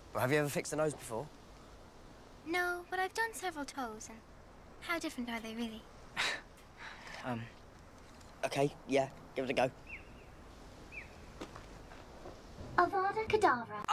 Well, have you ever fixed a nose before? No, but I've done several toes, and how different are they really? Okay, yeah, give it a go. Avada Kedavra.